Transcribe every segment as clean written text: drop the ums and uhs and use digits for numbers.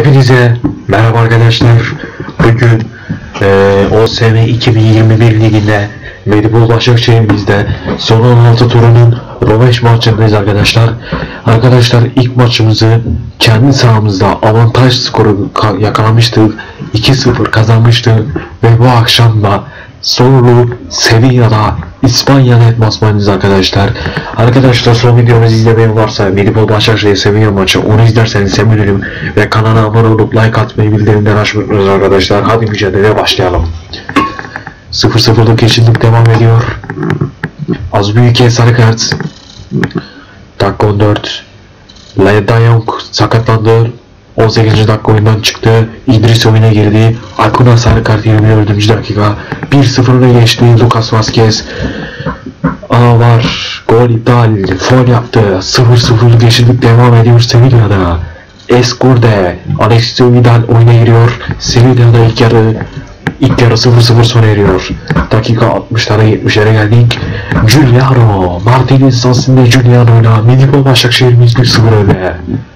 Hepinize merhaba arkadaşlar. Bugün OSM 2021 liginde Medipol Başakşehir'imizde son 16 turunun rövanş maçındayız arkadaşlar. Arkadaşlar ilk maçımızı kendi sahamızda avantaj skoru yakalamıştık. 2-0 kazanmıştık ve bu akşam da Zorlu Sevilla'da İspanya deplasmanıyız arkadaşlar. Arkadaşlar son videomuzu izlemeyen varsa Medipol Başakşehir Sevilla maçı onu izlerseniz sevinirim ve kanala abone olup like atmayı, bildirimleri açmayı unutmayın arkadaşlar. Hadi mücadeleye başlayalım. 0-0'lık eşitlik devam ediyor. Az büyük sarı kart. Dakika 14. Ledayong sakatlandı. 18. dakika oyundan çıktı. İdris oyuna girdi. Akuna sarı kart 24. dakika. 1-0 öne geçti. Lucas Vazquez. Var. Gol iptal. Faul yaptı. 0-0'lık eşitlik devam ediyor Sevilla'da. Escurde. Alexis Vidal oyuna giriyor. Sevilla'da ilk yarı 0-0 sona eriyor. Dakika 60'lara 70'lere geldik. Giuliano. Martinez sahasında Giuliano'yla Medipol Başakşehir'imiz 1-0 öne.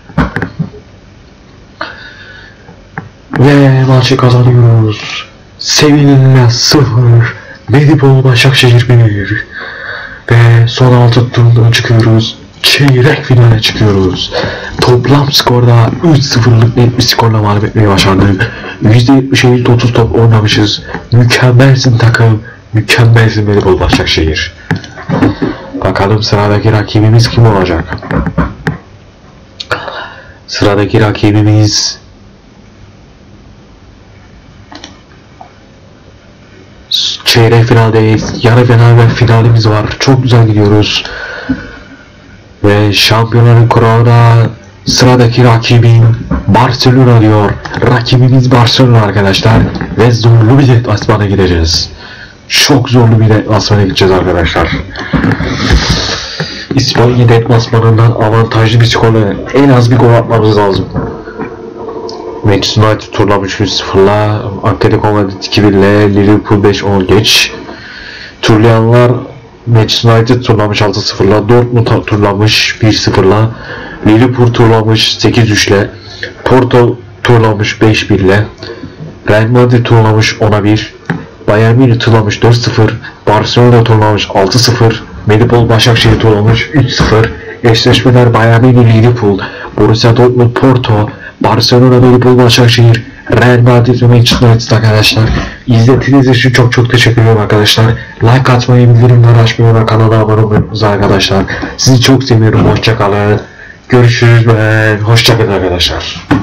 Ve maçı kazanıyoruz. Sevilla 0, Medipol Başakşehir 1. Ve son 6 turundan çıkıyoruz. Çeyrek finale çıkıyoruz. Toplam skorda 3-0'lık net bir skorla mağlup etmeyi başardık. %70-30 top oynamışız. Mükemmelsin takım. Mükemmelsin Medipol Başakşehir. Bakalım sıradaki rakibimiz kim olacak? Sıradaki rakibimiz çeyrek finaldeyiz. Yarı final ve finalimiz var. Çok güzel gidiyoruz. Ve şampiyonların kurağına sıradaki rakibim Barcelona diyor. Rakibimiz Barcelona arkadaşlar. Ve zorlu bir deplasmana gideceğiz. Çok zorlu bir deplasmana gideceğiz arkadaşlar. İspanya deplasmanından avantajlı bir skorla en az bir gol atmamız lazım. Manchester United turlamış 3-0'la, Atletico Madrid 2-1'le, Liverpool 5-10 geç. Turlayanlar Manchester United turlamış 6-0'la, Dortmund turlamış 1-0'la, Liverpool turlamış 8-3'le, Porto turlamış 5-1'le, Real Madrid turlamış 10-1, Bayern Münih turlamış 4-0, Barcelona turlamış 6-0, Medipol Başakşehir turlamış 3-0. Eşleşmeler Bayern Münih, Liverpool, Borussia Dortmund, Porto, Barcelona, Medipol Başakşehir, Real Madrid ve Manchester United arkadaşlar. İzlediğiniz için çok teşekkür ederim arkadaşlar. Like atmayı, bildirimleri açmayı ve kanala abone olmayı arkadaşlar. Sizi çok seviyorum. Hoşça kalın. Görüşürüz ve hoşça kalın arkadaşlar.